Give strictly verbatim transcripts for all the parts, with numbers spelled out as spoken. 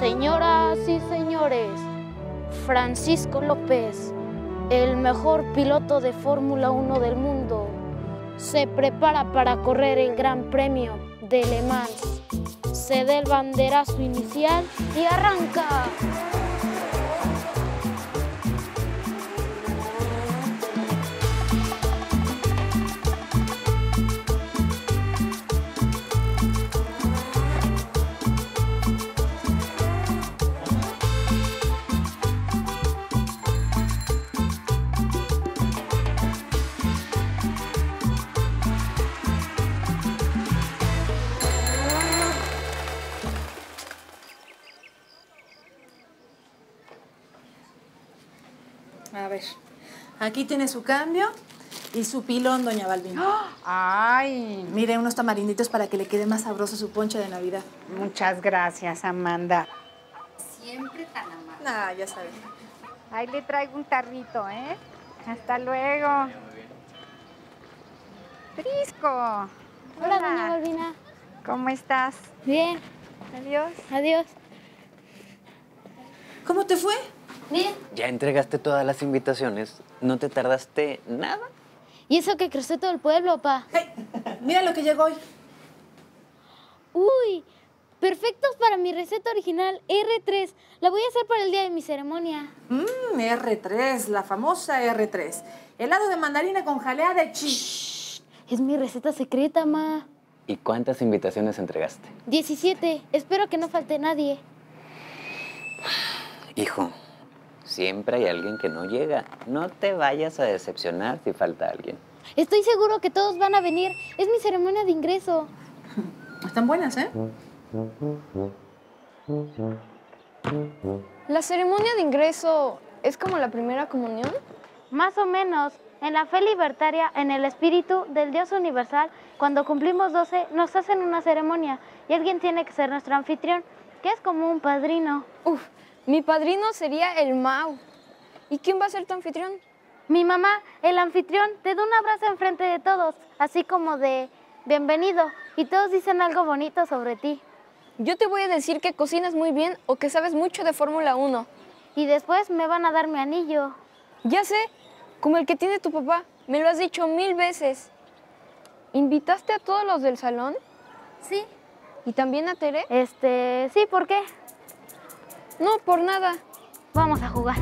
Señoras y señores, Francisco López, el mejor piloto de Fórmula uno del mundo, se prepara para correr el Gran Premio de Le Mans. Se da el banderazo inicial y arranca. A ver, aquí tiene su cambio y su pilón, doña Balbina. ¡Oh! ¡Ay! Mire, unos tamarinditos para que le quede más sabroso su ponche de Navidad. Muchas gracias, Amanda. Siempre tan amable. Ah, ya saben. Ahí le traigo un tarrito, ¿eh? Hasta luego. Prisco. Hola, doña Balbina. ¿Cómo estás? Bien. Adiós. Adiós. ¿Cómo te fue? Bien. ¿Ya entregaste todas las invitaciones? ¿No te tardaste nada? ¿Y eso que crucé todo el pueblo, pa? Hey, mira lo que llegó hoy. Uy, perfectos para mi receta original R tres. La voy a hacer para el día de mi ceremonia. Mmm, R tres, la famosa R tres. Helado de mandarina con jalea de chis. Es mi receta secreta, ma. ¿Y cuántas invitaciones entregaste? diecisiete. Espero que no falte nadie. Hijo, siempre hay alguien que no llega. No te vayas a decepcionar si falta alguien. Estoy seguro que todos van a venir. Es mi ceremonia de ingreso. Están buenas, ¿eh? ¿La ceremonia de ingreso es como la primera comunión? Más o menos. En la fe libertaria, en el espíritu del Dios universal, cuando cumplimos doce, nos hacen una ceremonia y alguien tiene que ser nuestro anfitrión, que es como un padrino. Uf, mi padrino sería el Mau. ¿Y quién va a ser tu anfitrión? Mi mamá, el anfitrión, te da un abrazo enfrente de todos, así como de bienvenido, y todos dicen algo bonito sobre ti. Yo te voy a decir que cocinas muy bien o que sabes mucho de Fórmula uno. Y después me van a dar mi anillo. Ya sé, como el que tiene tu papá. Me lo has dicho mil veces. ¿Invitaste a todos los del salón? Sí. ¿Y también a Tere? Este, sí, ¿por qué? No, por nada. Vamos a jugar.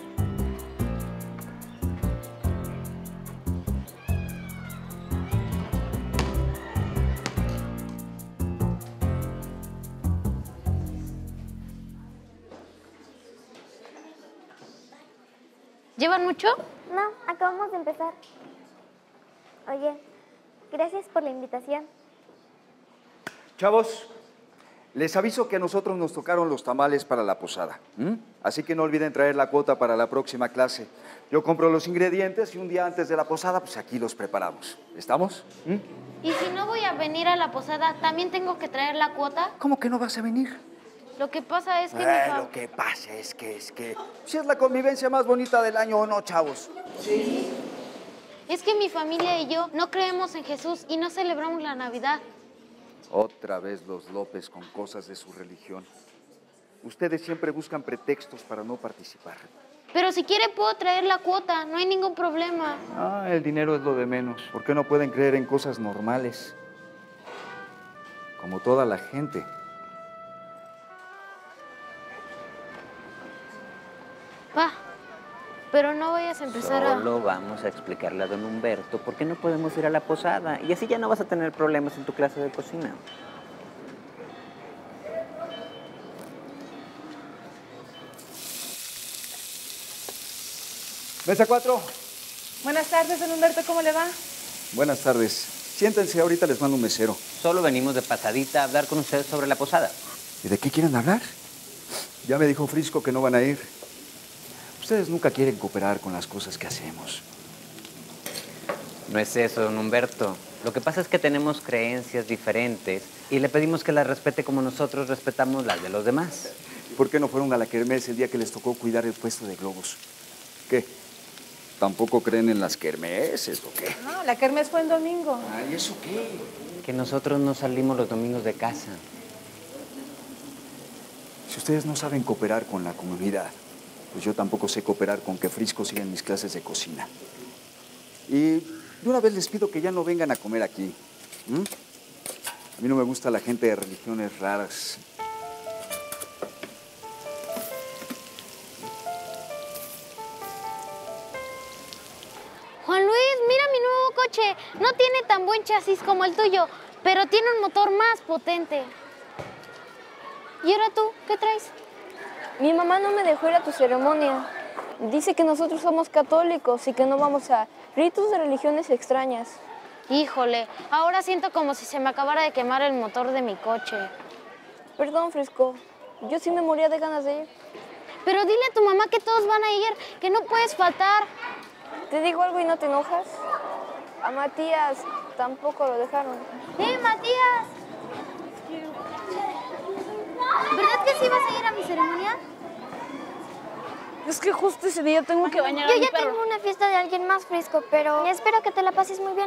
¿Llevan mucho? No, acabamos de empezar. Oye, gracias por la invitación. Chavos, les aviso que a nosotros nos tocaron los tamales para la posada. ¿m? Así que no olviden traer la cuota para la próxima clase. Yo compro los ingredientes y un día antes de la posada, pues aquí los preparamos. ¿Estamos? ¿m? Y si no voy a venir a la posada, ¿también tengo que traer la cuota? ¿Cómo que no vas a venir? Lo que pasa es que... Eh, mi fa- lo que pasa es que, es que... Si es la convivencia más bonita del año o no, chavos. Es que mi familia y yo no creemos en Jesús y no celebramos la Navidad. Otra vez los López con cosas de su religión. Ustedes siempre buscan pretextos para no participar. Pero si quiere puedo traer la cuota, no hay ningún problema. Ah, el dinero es lo de menos. ¿Por qué no pueden creer en cosas normales? Como toda la gente. Pa, pero no vayas a empezar a... Solo vamos a explicarle a don Humberto por qué no podemos ir a la posada. Y así ya no vas a tener problemas en tu clase de cocina. Mesa cuatro. Buenas tardes, don Humberto, ¿cómo le va? Buenas tardes. Siéntense, ahorita les mando un mesero. Solo venimos de pasadita a hablar con ustedes sobre la posada. ¿Y de qué quieren hablar? Ya me dijo Frisco que no van a ir. Ustedes nunca quieren cooperar con las cosas que hacemos. No es eso, don Humberto. Lo que pasa es que tenemos creencias diferentes y le pedimos que las respete como nosotros respetamos las de los demás. ¿Por qué no fueron a la kermés el día que les tocó cuidar el puesto de globos? ¿Qué? ¿Tampoco creen en las kermeses o qué? No, la kermés fue en domingo. Ay, ¿eso qué? Que nosotros no salimos los domingos de casa. Si ustedes no saben cooperar con la comunidad, pues yo tampoco sé cooperar con que Frisco siga en mis clases de cocina. Y de una vez les pido que ya no vengan a comer aquí. ¿Mm? A mí no me gusta la gente de religiones raras. Juan Luis, mira mi nuevo coche. No tiene tan buen chasis como el tuyo, pero tiene un motor más potente. ¿Y ahora tú, qué traes? Mi mamá no me dejó ir a tu ceremonia. Dice que nosotros somos católicos y que no vamos a ritos de religiones extrañas. Híjole, ahora siento como si se me acabara de quemar el motor de mi coche. Perdón, Frisco. Yo sí me moría de ganas de ir. Pero dile a tu mamá que todos van a ir, que no puedes faltar. ¿Te digo algo y no te enojas? A Matías tampoco lo dejaron. ¡Eh, Matías! ¿Verdad que sí vas a ir a mi ceremonia? Es que justo ese día tengo que bañar a Yo mi ya perro. tengo una fiesta de alguien más, Frisco, pero espero que te la pases muy bien.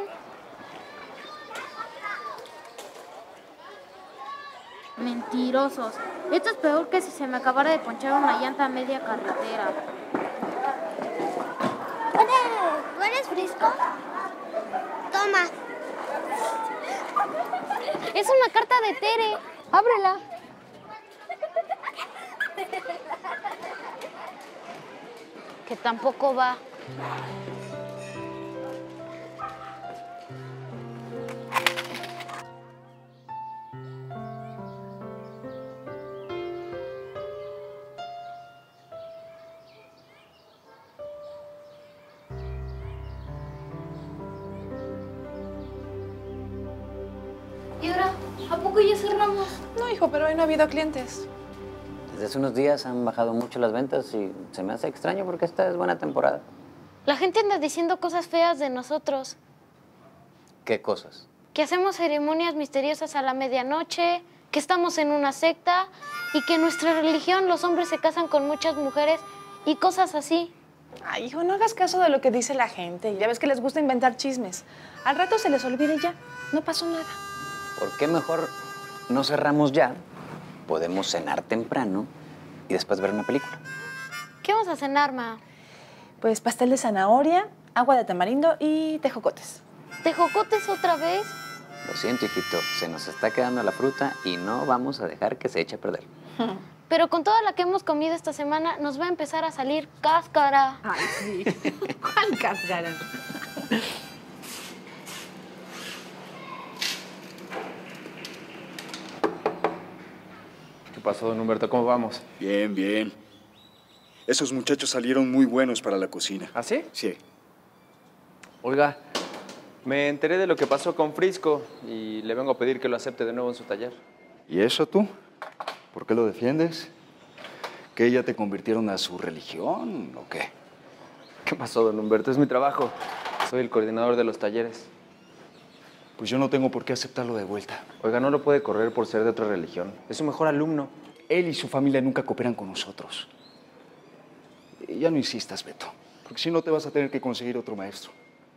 Mentirosos. Esto es peor que si se me acabara de ponchar una llanta a media carretera. Oye, ¿tú eres Frisco? Toma. Es una carta de Tere. Ábrela. Que tampoco va. ¿Y ahora? ¿A poco ya cerramos? No, hijo, pero hoy no ha habido clientes. Desde hace unos días han bajado mucho las ventas y se me hace extraño porque esta es buena temporada. La gente anda diciendo cosas feas de nosotros. ¿Qué cosas? Que hacemos ceremonias misteriosas a la medianoche, que estamos en una secta y que en nuestra religión los hombres se casan con muchas mujeres y cosas así. Ay, hijo, no hagas caso de lo que dice la gente. Ya ves que les gusta inventar chismes. Al rato se les olvida y ya. No pasó nada. ¿Por qué mejor no cerramos ya? Podemos cenar temprano y después ver una película. ¿Qué vamos a cenar, ma? Pues pastel de zanahoria, agua de tamarindo y tejocotes. ¿Tejocotes otra vez? Lo siento, hijito, se nos está quedando la fruta y no vamos a dejar que se eche a perder. Pero con toda la que hemos comido esta semana, nos va a empezar a salir cáscara. Ay, sí. ¿Cuál cáscara? ¿Qué pasó, don Humberto? ¿Cómo vamos? Bien, bien. Esos muchachos salieron muy buenos para la cocina. ¿Ah, sí? Sí. Oiga, me enteré de lo que pasó con Frisco y le vengo a pedir que lo acepte de nuevo en su taller. ¿Y eso tú? ¿Por qué lo defiendes? ¿Que ya te convirtieron a su religión o qué? ¿Qué pasó, don Humberto? Es mi trabajo. Soy el coordinador de los talleres. Pues yo no tengo por qué aceptarlo de vuelta. Oiga, no lo puede correr por ser de otra religión. Es su mejor alumno. Él y su familia nunca cooperan con nosotros. Y ya no insistas, Beto, porque si no te vas a tener que conseguir otro maestro.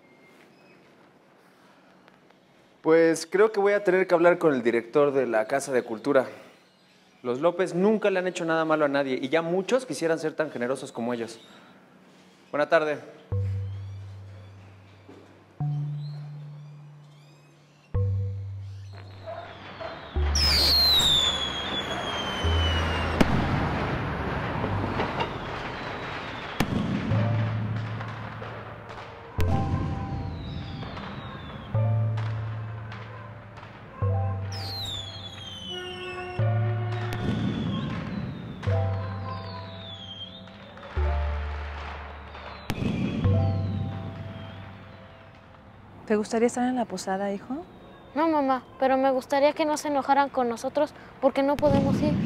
Pues creo que voy a tener que hablar con el director de la Casa de Cultura. Los López nunca le han hecho nada malo a nadie y ya muchos quisieran ser tan generosos como ellos. Buena tarde. ¿Te gustaría estar en la posada, hijo? No, mamá, pero me gustaría que no se enojaran con nosotros porque no podemos ir.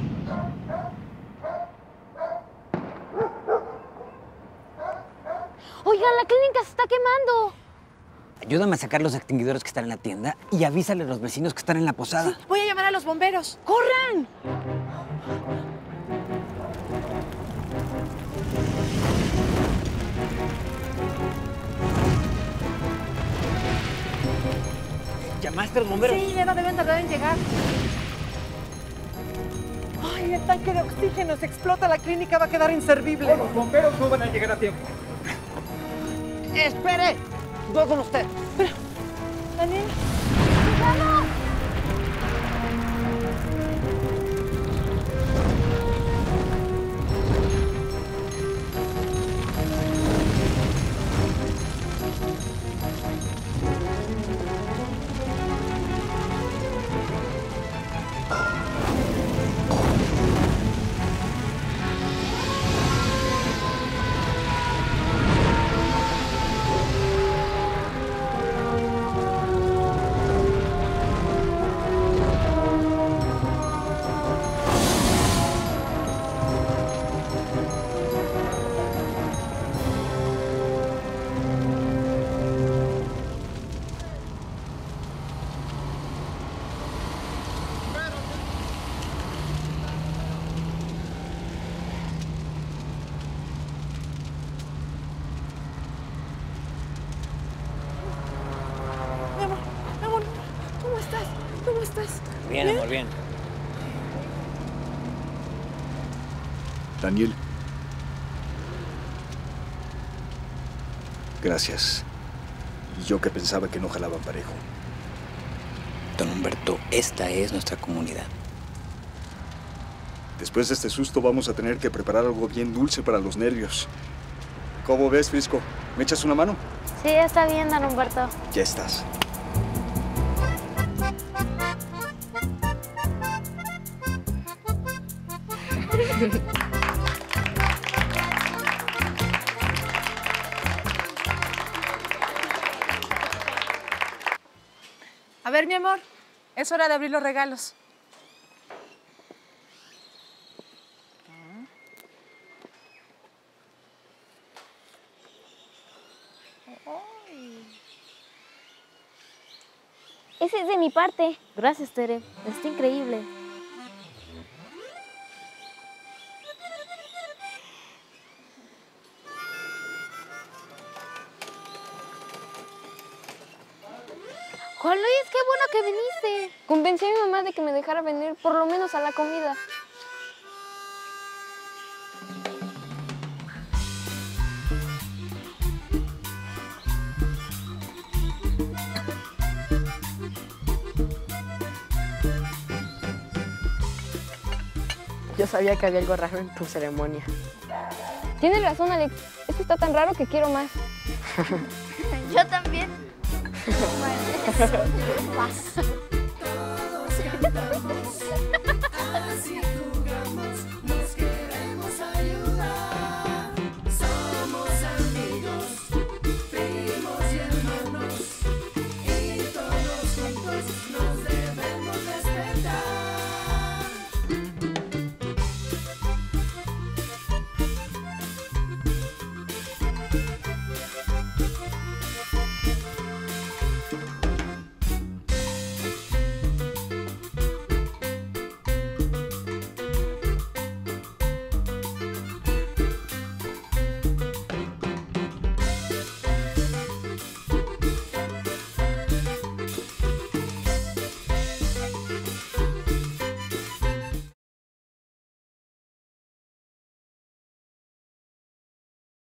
Oigan, la clínica se está quemando. Ayúdame a sacar los extinguidores que están en la tienda y avísale a los vecinos que están en la posada. Voy a llamar a los bomberos. ¡Corran! ¿Llamaste a los bomberos? Sí, ya no deben tardar en llegar. Ay, Si el tanque de oxígeno se explota, la clínica va a quedar inservible. Los bomberos no van a llegar a tiempo. ¡Espere! Voy con usted. Pero, Daniel. ¡Vamos! Bien, amor, bien. Daniel. Gracias. Y yo que pensaba que no jalaban parejo. Don Humberto, esta es nuestra comunidad. Después de este susto vamos a tener que preparar algo bien dulce para los nervios. ¿Cómo ves, Frisco? ¿Me echas una mano? Sí, está bien, don Humberto. Ya estás. A ver, mi amor, es hora de abrir los regalos. Ese es de mi parte. Gracias, Tere. Está increíble. Juan Luis, qué bueno que viniste. Convencí a mi mamá de que me dejara venir por lo menos a la comida. Yo sabía que había algo raro en tu ceremonia. Tienes razón, Alex. Esto está tan raro que quiero más. Yo también. Más.